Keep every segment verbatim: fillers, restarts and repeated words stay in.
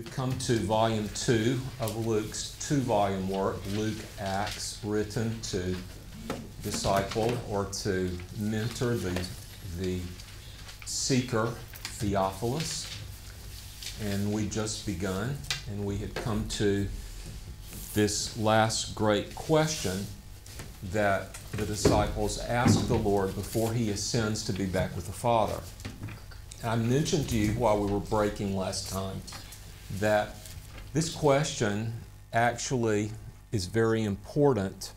We've come to volume two of Luke's two-volume work, Luke Acts, written to disciple or to mentor the, the seeker, Theophilus. And we just begun, and we had come to this last great question that the disciples asked the Lord before he ascends to be back with the Father. And I mentioned to you while we were breaking last time that this question actually is very important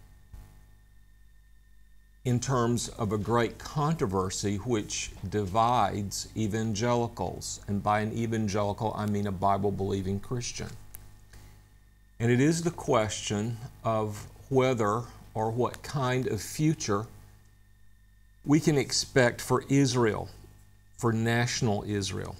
in terms of a great controversy which divides evangelicals. And by an evangelical, I mean a Bible-believing Christian. And it is the question of whether or what kind of future we can expect for Israel, for national Israel,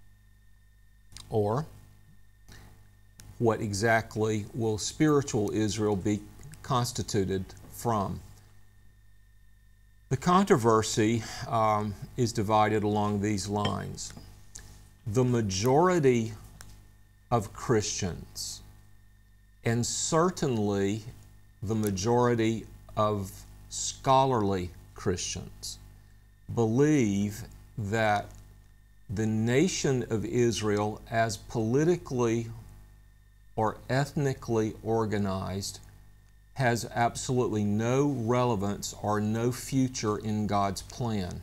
or what exactly will spiritual Israel be constituted from. The controversy um, is divided along these lines. The majority of Christians, and certainly the majority of scholarly Christians, believe that the nation of Israel, as politically or ethnically organized, has absolutely no relevance or no future in God's plan.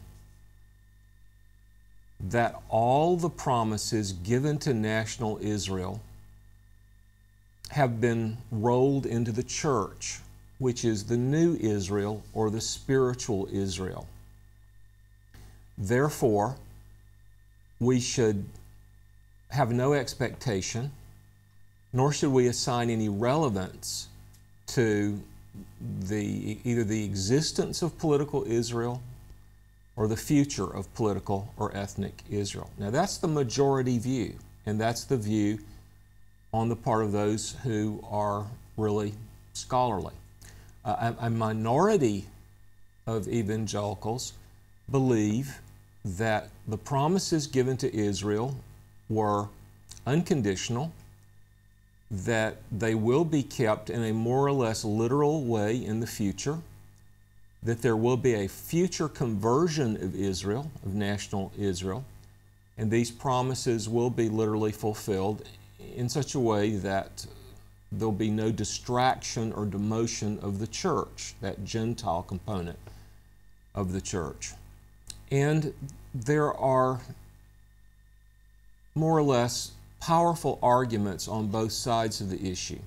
That all the promises given to national Israel have been rolled into the church, which is the new Israel or the spiritual Israel. Therefore, we should have no expectation, nor should we assign any relevance to the, either the existence of political Israel or the future of political or ethnic Israel. Now that's the majority view, and that's the view on the part of those who are really scholarly. Uh, a, a minority of evangelicals believe that the promises given to Israel were unconditional, that they will be kept in a more or less literal way in the future, that there will be a future conversion of Israel, of national Israel, and these promises will be literally fulfilled in such a way that there'll be no distraction or demotion of the church, that Gentile component of the church. And there are more or less powerful arguments on both sides of the issue.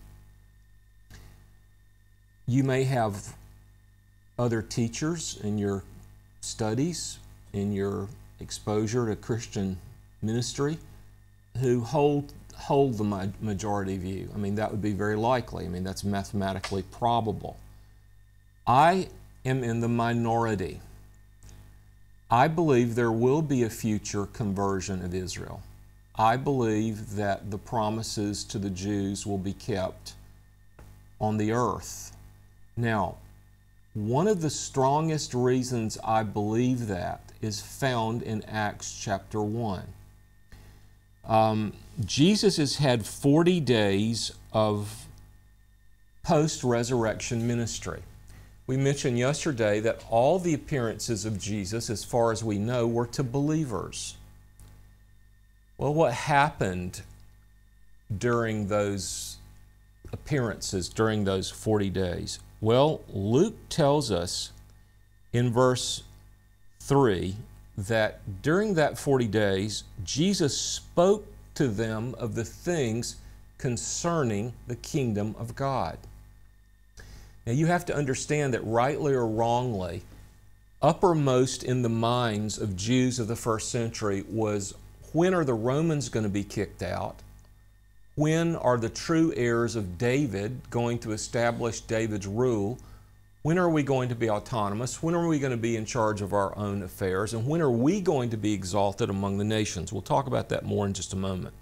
You may have other teachers in your studies, in your exposure to Christian ministry, who hold, hold the majority view. I mean, that would be very likely. I mean, that's mathematically probable. I am in the minority. I believe there will be a future conversion of Israel. I believe that the promises to the Jews will be kept on the earth. Now, one of the strongest reasons I believe that is found in Acts chapter one. Um, Jesus has had forty days of post-resurrection ministry. We mentioned yesterday that all the appearances of Jesus, as far as we know, were to believers. Well, what happened during those appearances, during those forty days? Well, Luke tells us in verse three that during that forty days, Jesus spoke to them of the things concerning the kingdom of God. Now, you have to understand that rightly or wrongly, uppermost in the minds of Jews of the first century was, when are the Romans going to be kicked out? When are the true heirs of David going to establish David's rule? When are we going to be autonomous? When are we going to be in charge of our own affairs? And when are we going to be exalted among the nations? We'll talk about that more in just a moment.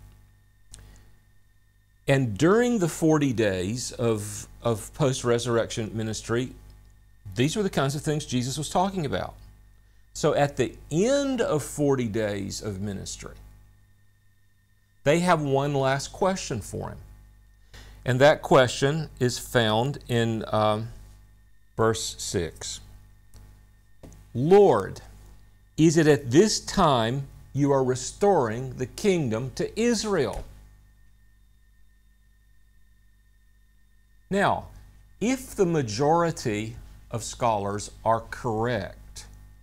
And during the forty days of, of post-resurrection ministry, these were the kinds of things Jesus was talking about. So at the end of forty days of ministry, they have one last question for him. And that question is found in um, verse six. Lord, is it at this time you are restoring the kingdom to Israel? Now, if the majority of scholars are correct,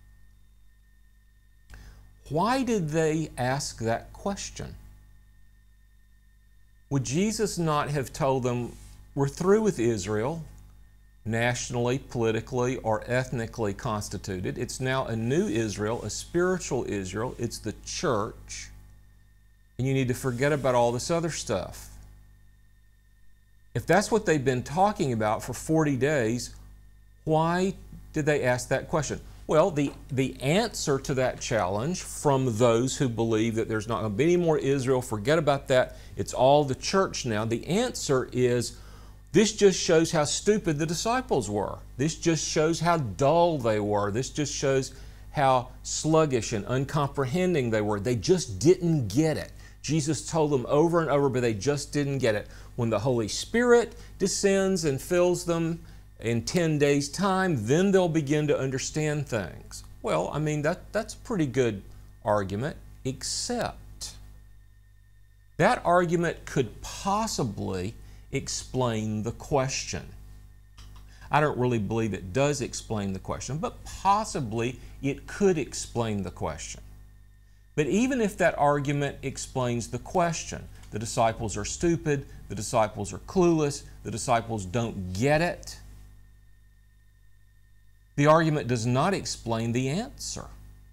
why did they ask that question? Would Jesus not have told them, we're through with Israel, nationally, politically, or ethnically constituted. It's now a new Israel, a spiritual Israel. It's the church. And you need to forget about all this other stuff. If that's what they've been talking about for forty days, why did they ask that question? Well, the, the answer to that challenge from those who believe that there's not going to be any more Israel, forget about that, it's all the church now. The answer is, this just shows how stupid the disciples were. This just shows how dull they were. This just shows how sluggish and uncomprehending they were. They just didn't get it. Jesus told them over and over, but they just didn't get it. When the Holy Spirit descends and fills them in ten days' time, then they'll begin to understand things. Well, I mean, that, that's a pretty good argument, except that argument could possibly explain the question. I don't really believe it does explain the question, but possibly it could explain the question. But even if that argument explains the question, the disciples are stupid, the disciples are clueless, the disciples don't get it, the argument does not explain the answer.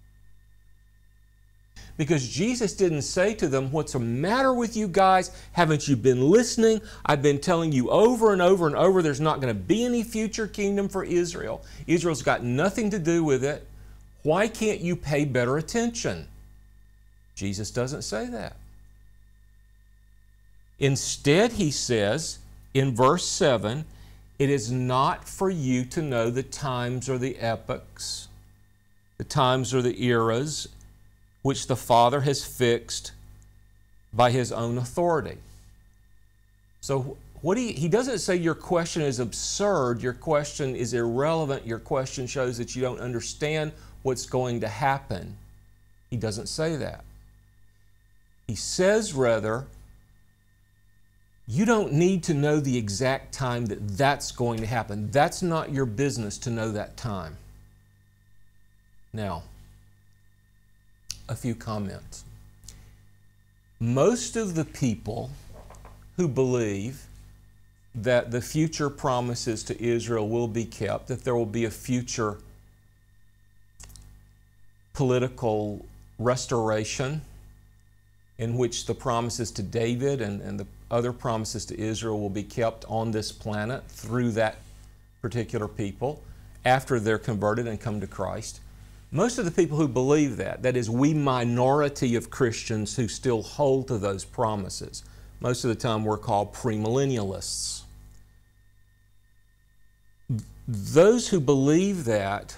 Because Jesus didn't say to them, what's the matter with you guys? Haven't you been listening? I've been telling you over and over and over there's not going to be any future kingdom for Israel. Israel's got nothing to do with it. Why can't you pay better attention? Jesus doesn't say that. Instead, he says in verse seven, it is not for you to know the times or the epochs, the times or the eras, which the Father has fixed by His own authority. So what he, he doesn't say your question is absurd, your question is irrelevant, your question shows that you don't understand what's going to happen. He doesn't say that. He says rather, you don't need to know the exact time that that's going to happen. That's not your business to know that time. Now, a few comments. Most of the people who believe that the future promises to Israel will be kept, that there will be a future political restoration in which the promises to David and, and the other promises to Israel will be kept on this planet through that particular people after they're converted and come to Christ. Most of the people who believe that, that is, we minority of Christians who still hold to those promises, most of the time we're called premillennialists. Those who believe that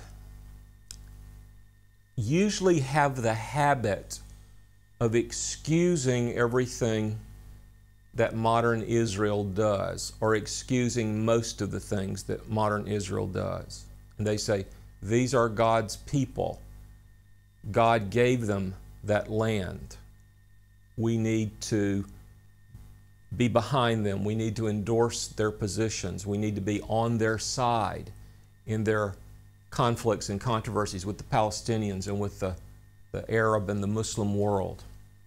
usually have the habit of excusing everything that modern Israel does, or excusing most of the things that modern Israel does. And they say, these are God's people. God gave them that land. We need to be behind them. We need to endorse their positions. We need to be on their side in their conflicts and controversies with the Palestinians and with the, the Arab and the Muslim world.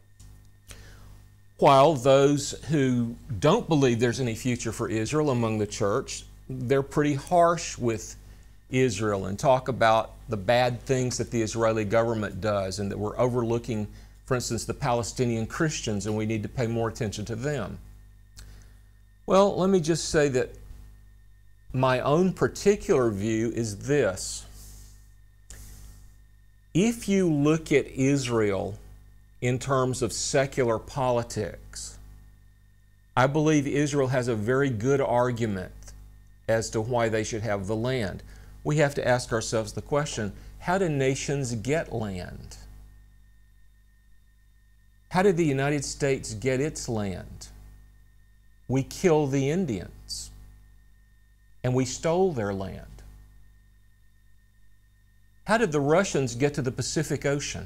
While those who don't believe there's any future for Israel among the church, they're pretty harsh with Israel and talk about the bad things that the Israeli government does and that we're overlooking, for instance, the Palestinian Christians, and we need to pay more attention to them. Well, let me just say that my own particular view is this. If you look at Israel in terms of secular politics, I believe Israel has a very good argument as to why they should have the land. We have to ask ourselves the question, how do nations get land? How did the United States get its land? We killed the Indians, and we stole their land. How did the Russians get to the Pacific Ocean?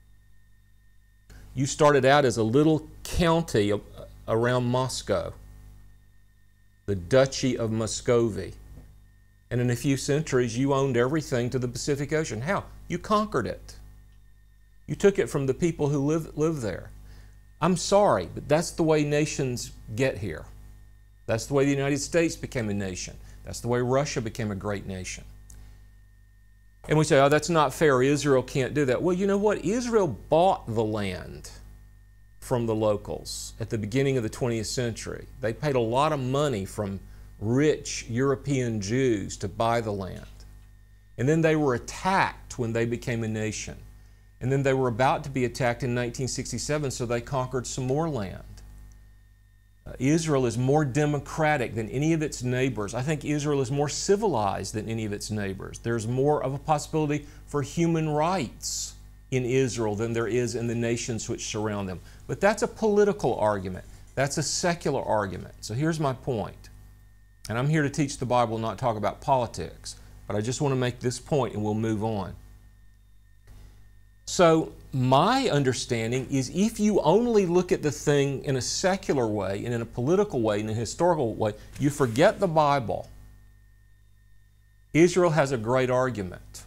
You started out as a little county around Moscow, the Duchy of Muscovy. And in a few centuries, you owned everything to the Pacific Ocean. How? You conquered it. You took it from the people who live, live there. I'm sorry, but that's the way nations get here. That's the way the United States became a nation. That's the way Russia became a great nation. And we say, oh, that's not fair. Israel can't do that. Well, you know what? Israel bought the land from the locals at the beginning of the twentieth century. They paid a lot of money from rich European Jews to buy the land. And then they were attacked when they became a nation. And then they were about to be attacked in nineteen sixty-seven, so they conquered some more land. Uh, Israel is more democratic than any of its neighbors. I think Israel is more civilized than any of its neighbors. There's more of a possibility for human rights in Israel than there is in the nations which surround them. But that's a political argument. That's a secular argument. So here's my point. And I'm here to teach the Bible, not talk about politics. But I just want to make this point and we'll move on. So my understanding is if you only look at the thing in a secular way and in a political way and in a historical way, you forget the Bible. Israel has a great argument.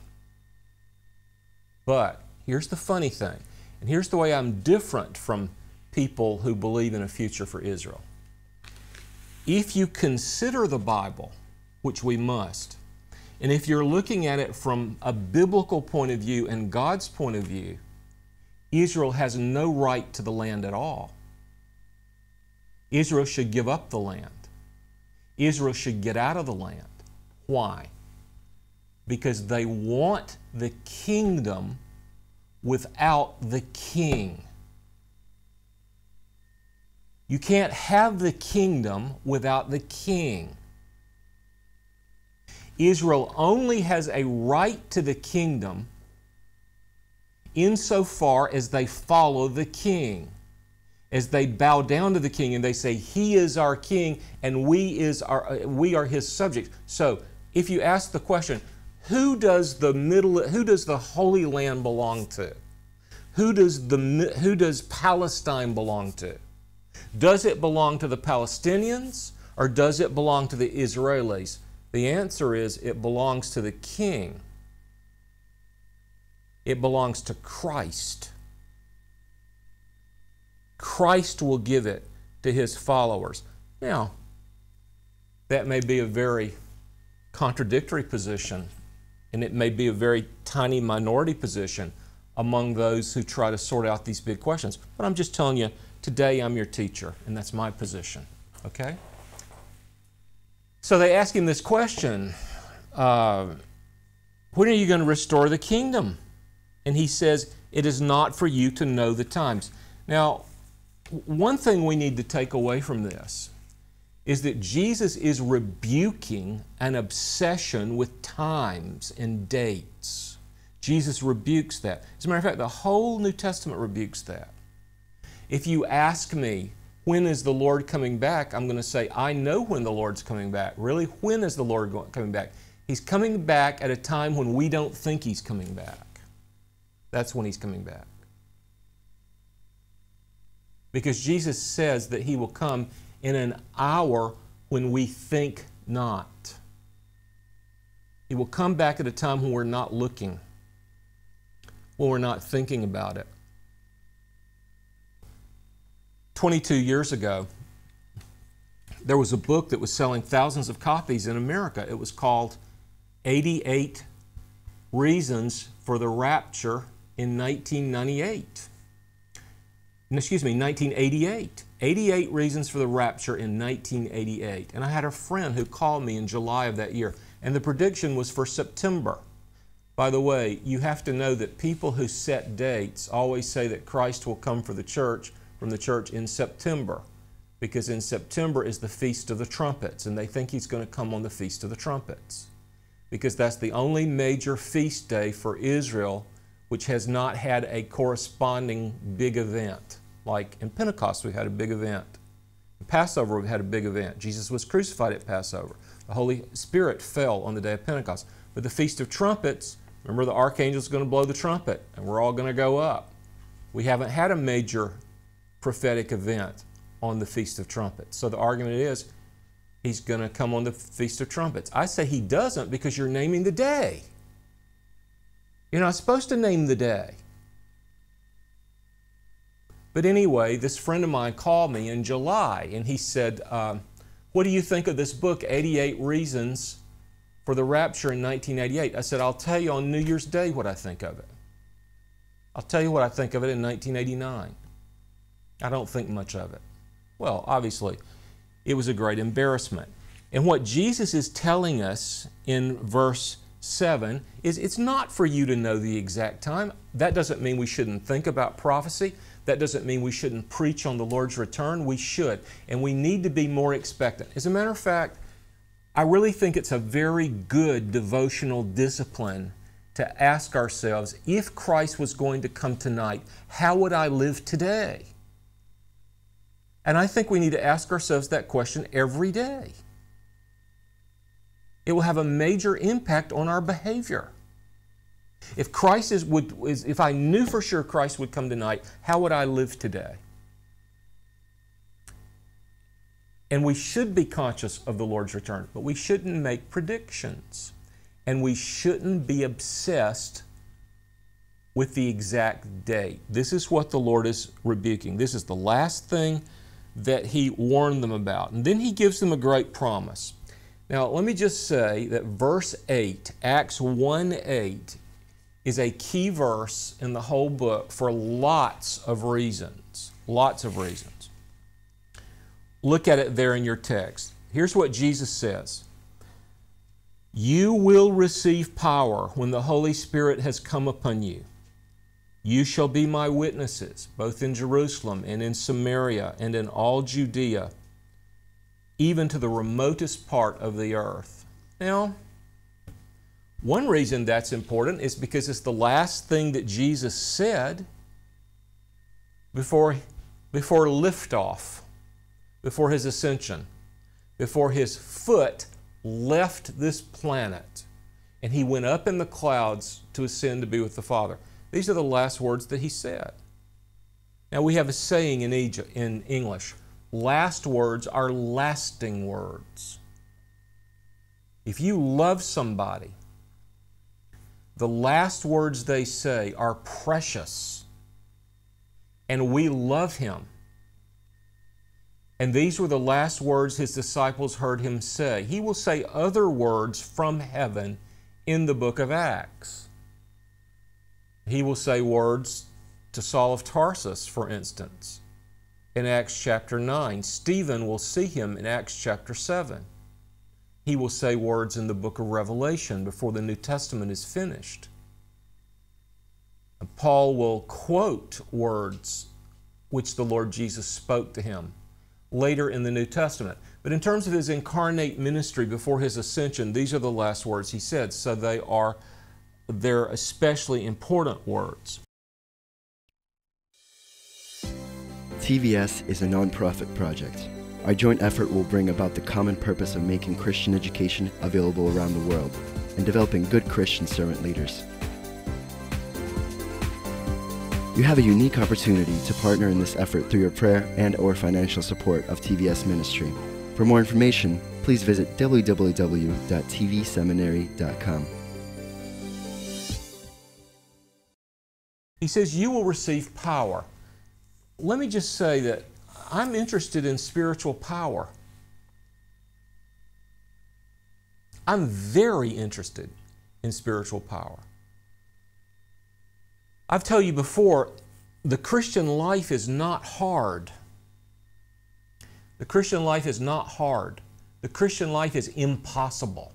But here's the funny thing, and here's the way I'm different from people who believe in a future for Israel. If you consider the Bible, which we must, and if you're looking at it from a biblical point of view and God's point of view, Israel has no right to the land at all. Israel should give up the land. Israel should get out of the land. Why? Because they want the kingdom without the king. You can't have the kingdom without the king. Israel only has a right to the kingdom insofar as they follow the king, as they bow down to the king and they say, He is our king and we, is our, we are His subjects. So if you ask the question, who does the middle, who does the Holy Land belong to? Who does, the, who does Palestine belong to? Does it belong to the Palestinians or does it belong to the Israelis? The answer is it belongs to the king. It belongs to Christ. Christ will give it to His followers. Now, that may be a very contradictory position, and it may be a very tiny minority position among those who try to sort out these big questions. But I'm just telling you, today I'm your teacher, and that's my position. Okay? So they ask him this question, uh, when are you going to restore the kingdom? And he says, it is not for you to know the times. Now, one thing we need to take away from this is that Jesus is rebuking an obsession with times and dates. Jesus rebukes that. As a matter of fact, the whole New Testament rebukes that. If you ask me, when is the Lord coming back? I'm going to say, I know when the Lord's coming back. Really, when is the Lord coming back? He's coming back at a time when we don't think He's coming back. That's when He's coming back. Because Jesus says that He will come in an hour when we think not. He will come back at a time when we're not looking, when we're not thinking about it. twenty-two years ago, there was a book that was selling thousands of copies in America. It was called eighty-eight Reasons for the Rapture in nineteen ninety-eight. Excuse me, nineteen eighty-eight. eighty-eight Reasons for the Rapture in nineteen eighty-eight. And I had a friend who called me in July of that year, and the prediction was for September. By the way, you have to know that people who set dates always say that Christ will come for the church from the church in September, because in September is the Feast of the Trumpets, and they think He's going to come on the Feast of the Trumpets, because that's the only major feast day for Israel which has not had a corresponding big event. Like in Pentecost, we had a big event. In Passover, we had a big event. Jesus was crucified at Passover. The Holy Spirit fell on the day of Pentecost. But the Feast of Trumpets, remember the archangel's going to blow the trumpet, and we're all going to go up. We haven't had a major prophetic event on the Feast of Trumpets. So the argument is, he's going to come on the Feast of Trumpets. I say he doesn't because you're naming the day. You're not supposed to name the day. But anyway, this friend of mine called me in July, and he said, um, what do you think of this book, eighty-eight Reasons for the Rapture in nineteen eighty-eight? I said, I'll tell you on New Year's Day what I think of it. I'll tell you what I think of it in nineteen eighty-nine. I don't think much of it. Well, obviously, it was a great embarrassment. And what Jesus is telling us in verse seven is it's not for you to know the exact time. That doesn't mean we shouldn't think about prophecy. That doesn't mean we shouldn't preach on the Lord's return. We should, and we need to be more expectant. As a matter of fact, I really think it's a very good devotional discipline to ask ourselves, if Christ was going to come tonight, how would I live today? And I think we need to ask ourselves that question every day. It will have a major impact on our behavior. If Christ is, would, is, if I knew for sure Christ would come tonight, how would I live today? And we should be conscious of the Lord's return, but we shouldn't make predictions. And we shouldn't be obsessed with the exact date. This is what the Lord is rebuking. This is the last thing that He warned them about. And then He gives them a great promise. Now, let me just say that verse eight, Acts one eight, is a key verse in the whole book for lots of reasons. Lots of reasons. Look at it there in your text. Here's what Jesus says. You will receive power when the Holy Spirit has come upon you. You shall be my witnesses, both in Jerusalem and in Samaria and in all Judea, even to the remotest part of the earth. Now, one reason that's important is because it's the last thing that Jesus said before, before liftoff, before His ascension, before His foot left this planet and He went up in the clouds to ascend to be with the Father. These are the last words that He said. Now we have a saying in Egypt, in English, last words are lasting words. If you love somebody, the last words they say are precious, and we love Him. And these were the last words His disciples heard Him say. He will say other words from heaven in the book of Acts. He will say words to Saul of Tarsus, for instance, in Acts chapter nine. Stephen will see Him in Acts chapter seven. He will say words in the book of Revelation before the New Testament is finished. And Paul will quote words which the Lord Jesus spoke to him later in the New Testament. But in terms of His incarnate ministry before His ascension, these are the last words He said. So they are, they're especially important words. T V S is a non-profit project. Our joint effort will bring about the common purpose of making Christian education available around the world and developing good Christian servant leaders. You have a unique opportunity to partner in this effort through your prayer and or financial support of T V S Ministry. For more information, please visit w w w dot t v seminary dot com. He says, you will receive power. Let me just say that I'm interested in spiritual power. I'm very interested in spiritual power. I've told you before, the Christian life is not hard. The Christian life is not hard. The Christian life is impossible.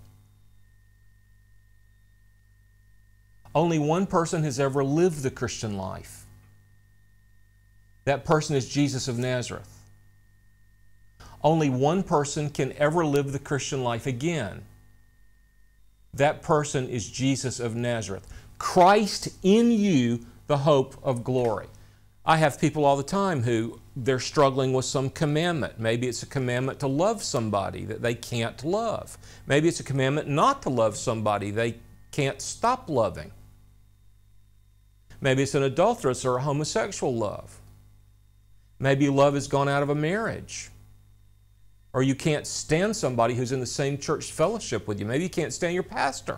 Only one person has ever lived the Christian life. That person is Jesus of Nazareth. Only one person can ever live the Christian life again. That person is Jesus of Nazareth. Christ in you, the hope of glory. I have people all the time who they're struggling with some commandment. Maybe it's a commandment to love somebody that they can't love. Maybe it's a commandment not to love somebody they can't stop loving. Maybe it's an adulterous or a homosexual love. Maybe love has gone out of a marriage. Or you can't stand somebody who's in the same church fellowship with you. Maybe you can't stand your pastor.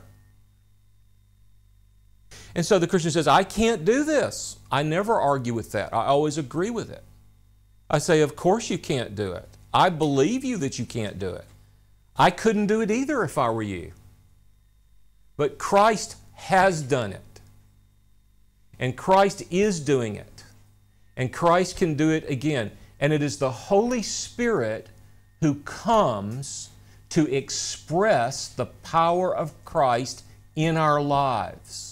And so the Christian says, I can't do this. I never argue with that. I always agree with it. I say, of course you can't do it. I believe you that you can't do it. I couldn't do it either if I were you. But Christ has done it. And Christ is doing it. And Christ can do it again. And it is the Holy Spirit who comes to express the power of Christ in our lives.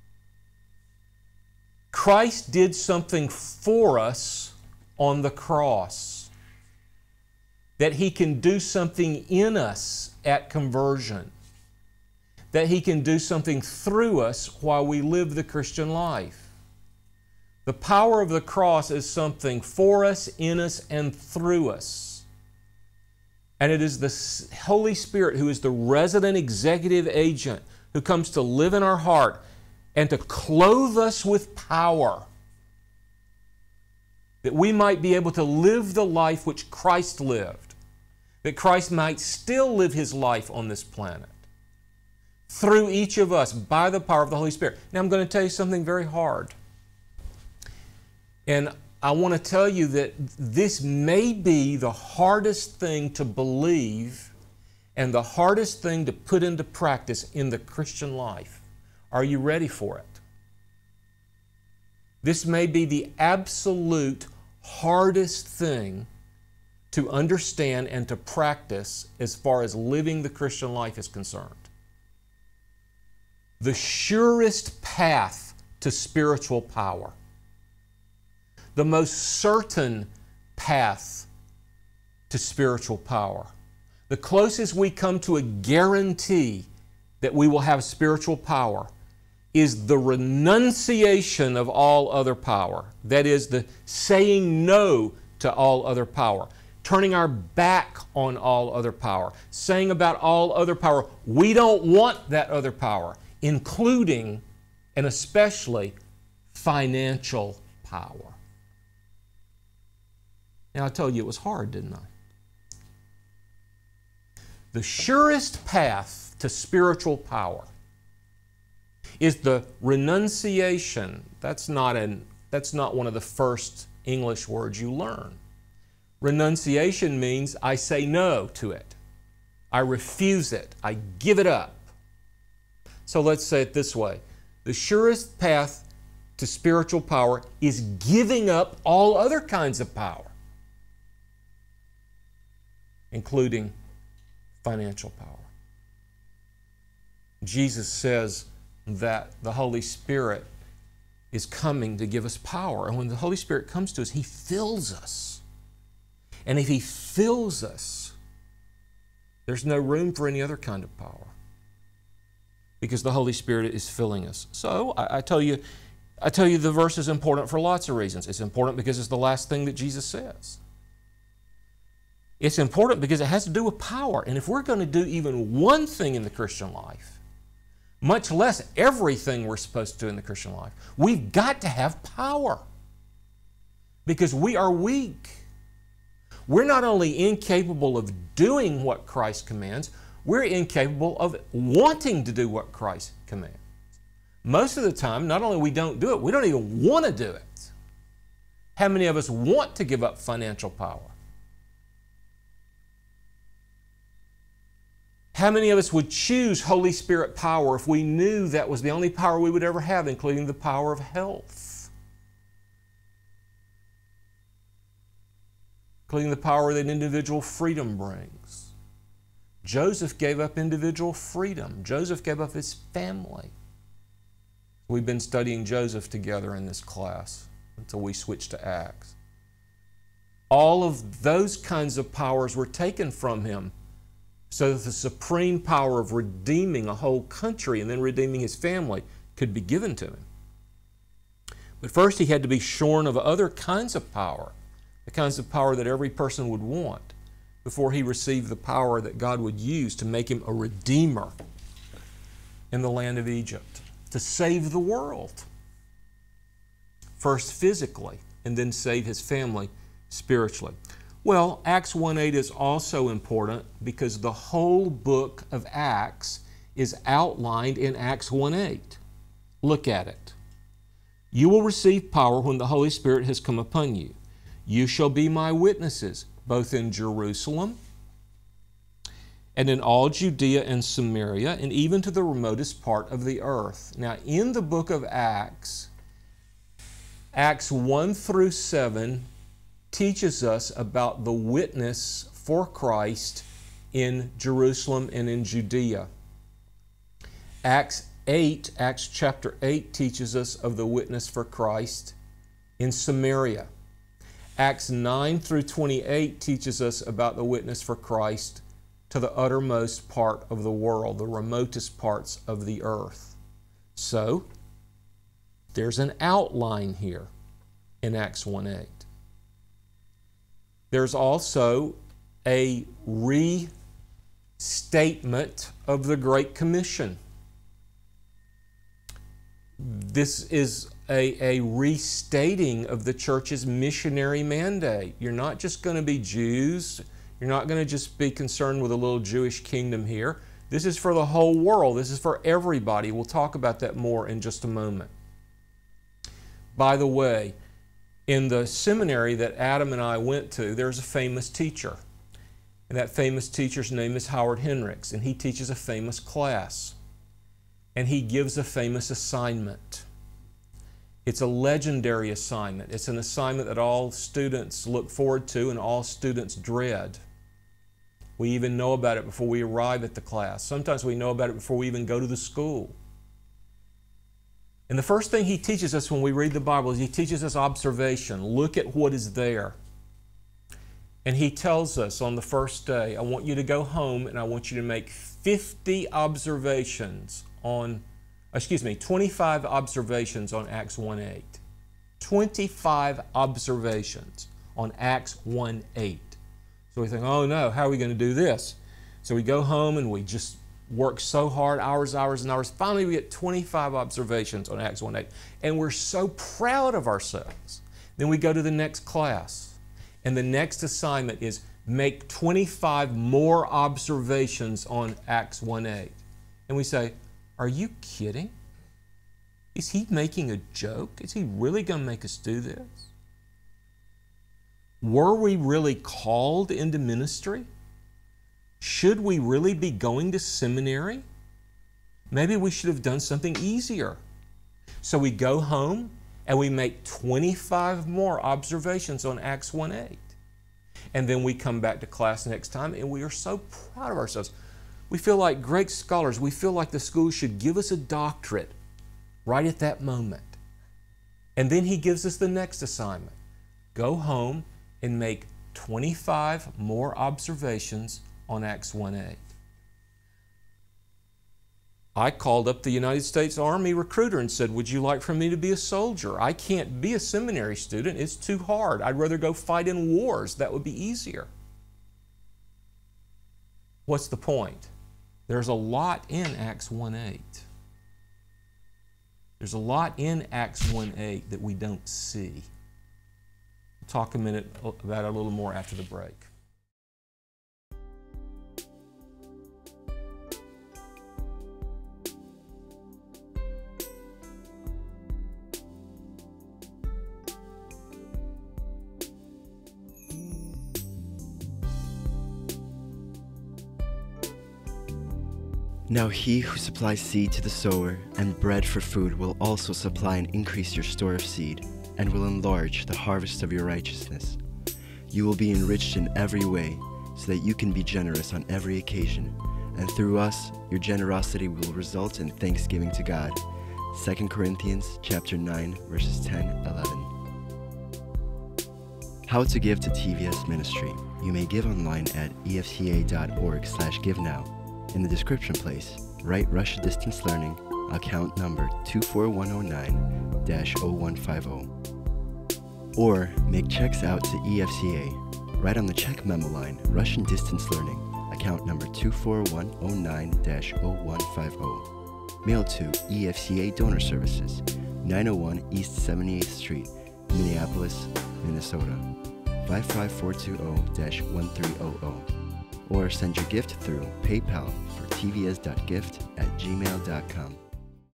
Christ did something for us on the cross, that He can do something in us at conversion, that He can do something through us while we live the Christian life. The power of the cross is something for us, in us, and through us. And it is the Holy Spirit who is the resident executive agent who comes to live in our heart and to clothe us with power, that we might be able to live the life which Christ lived, that Christ might still live His life on this planet through each of us by the power of the Holy Spirit. Now I'm going to tell you something very hard. And I want to tell you that this may be the hardest thing to believe and the hardest thing to put into practice in the Christian life. Are you ready for it? This may be the absolute hardest thing to understand and to practice as far as living the Christian life is concerned. The surest path to spiritual power, the most certain path to spiritual power, the closest we come to a guarantee that we will have spiritual power, is the renunciation of all other power. That is, the saying no to all other power, turning our back on all other power, saying about all other power, we don't want that other power, including and especially financial power. Now, I told you it was hard, didn't I? The surest path to spiritual power is the renunciation. That's not an, that's not one of the first English words you learn. Renunciation means I say no to it. I refuse it. I give it up. So let's say it this way. The surest path to spiritual power is giving up all other kinds of power, including financial power. Jesus says that the Holy Spirit is coming to give us power. And when the Holy Spirit comes to us, He fills us. And if He fills us, there's no room for any other kind of power, because the Holy Spirit is filling us. So I, I tell you, I tell you the verse is important for lots of reasons. It's important because it's the last thing that Jesus says. It's important because it has to do with power. And if we're going to do even one thing in the Christian life, much less everything we're supposed to do in the Christian life, we've got to have power, because we are weak. We're not only incapable of doing what Christ commands, we're incapable of wanting to do what Christ commands. Most of the time, not only we don't do it, we don't even want to do it. How many of us want to give up financial power? How many of us would choose Holy Spirit power if we knew that was the only power we would ever have, including the power of health, including the power that individual freedom brings? Joseph gave up individual freedom. Joseph gave up his family. We've been studying Joseph together in this class until we switched to Acts. All of those kinds of powers were taken from him, so that the supreme power of redeeming a whole country and then redeeming his family could be given to him. But first he had to be shorn of other kinds of power, the kinds of power that every person would want, before he received the power that God would use to make him a redeemer in the land of Egypt, to save the world. First physically, and then save his family spiritually. Well, Acts one eight is also important because the whole book of Acts is outlined in Acts one eight. Look at it. You will receive power when the Holy Spirit has come upon you. You shall be my witnesses, both in Jerusalem and in all Judea and Samaria, and even to the remotest part of the earth. Now, in the book of Acts, Acts one through seven teaches us about the witness for Christ in Jerusalem and in Judea. Acts eight, Acts chapter eight teaches us of the witness for Christ in Samaria. Acts nine through twenty-eight teaches us about the witness for Christ to the uttermost part of the world, the remotest parts of the earth. So, there's an outline here in Acts one eight. There's also a restatement of the Great Commission. This is a, a restating of the church's missionary mandate. You're not just going to be Jews. You're not going to just be concerned with a little Jewish kingdom here. This is for the whole world. This is for everybody. We'll talk about that more in just a moment. By the way, in the seminary that Adam and I went to, there's a famous teacher. And that famous teacher's name is Howard Hendricks, and he teaches a famous class. And he gives a famous assignment. It's a legendary assignment. It's an assignment that all students look forward to and all students dread. We even know about it before we arrive at the class. Sometimes we know about it before we even go to the school. And the first thing he teaches us when we read the Bible is he teaches us observation. Look at what is there. And he tells us on the first day, I want you to go home and I want you to make fifty observations on, excuse me, twenty-five observations on Acts one eight. twenty-five observations on Acts one eight. So we think, oh no, how are we going to do this? So we go home and we just work so hard, hours, hours, and hours. Finally, we get twenty-five observations on Acts one eight. And we're so proud of ourselves. Then we go to the next class. And the next assignment is make twenty-five more observations on Acts one eight. And we say, are you kidding? Is he making a joke? Is he really going to make us do this? Were we really called into ministry? Should we really be going to seminary? Maybe we should have done something easier. So we go home and we make twenty-five more observations on Acts one eight. And then we come back to class next time and we are so proud of ourselves. We feel like great scholars. We feel like the school should give us a doctorate right at that moment. And then he gives us the next assignment. Go home and make twenty-five more observations on Acts one eight. I called up the United States Army recruiter and said, would you like for me to be a soldier? I can't be a seminary student. It's too hard. I'd rather go fight in wars. That would be easier. What's the point? There's a lot in Acts one eight. There's a lot in Acts one eight that we don't see. We'll talk a minute about it a little more after the break. Now he who supplies seed to the sower and bread for food will also supply and increase your store of seed, and will enlarge the harvest of your righteousness. You will be enriched in every way, so that you can be generous on every occasion, and through us your generosity will result in thanksgiving to God. Second Corinthians chapter nine, verses ten, eleven. How to give to T V S Ministry. You may give online at E F T A dot org slash give now. In the description place, write Russia Distance Learning account number two four one zero nine dash zero one five zero. Or make checks out to E F C A. Write on the check memo line, Russian Distance Learning, account number two four one zero nine dash zero one five zero. Mail to E F C A Donor Services, nine oh one East seventy-eighth Street, Minneapolis, Minnesota, five five four two zero dash one three zero zero. Or send your gift through PayPal for T V S dot gift at gmail dot com.